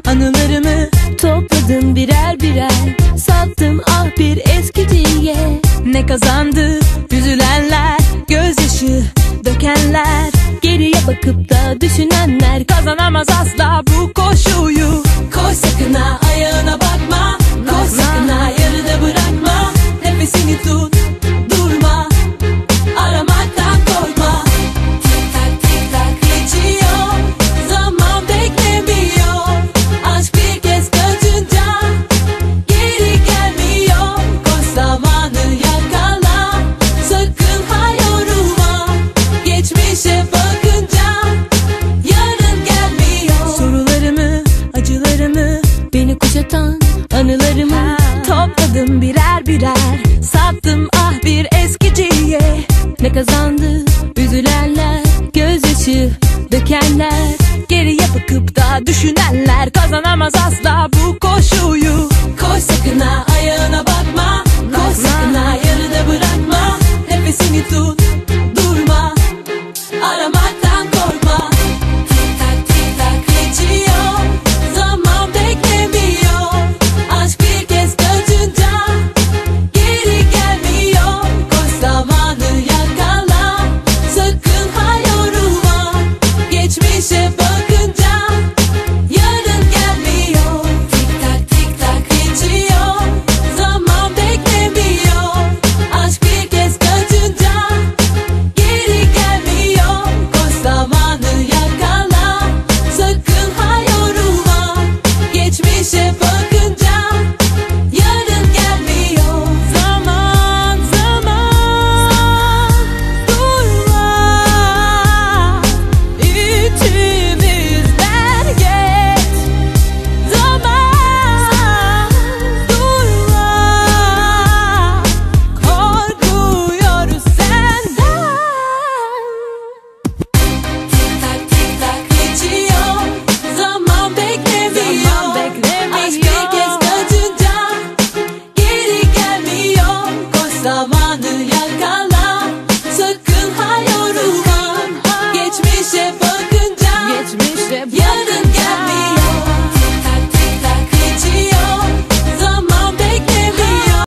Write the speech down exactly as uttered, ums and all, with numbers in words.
Anılarımı topladım birer birer, sattım ah bir eskiciye. Ne kazandı üzülenler, gözyaşı dökenler, geriye bakıp da düşünenler. Kazanamaz asla bu koşuyu. Koş sakın ha, ayağına bakma. Koş sakın ha, yarıda bırakma. Nefesini tut,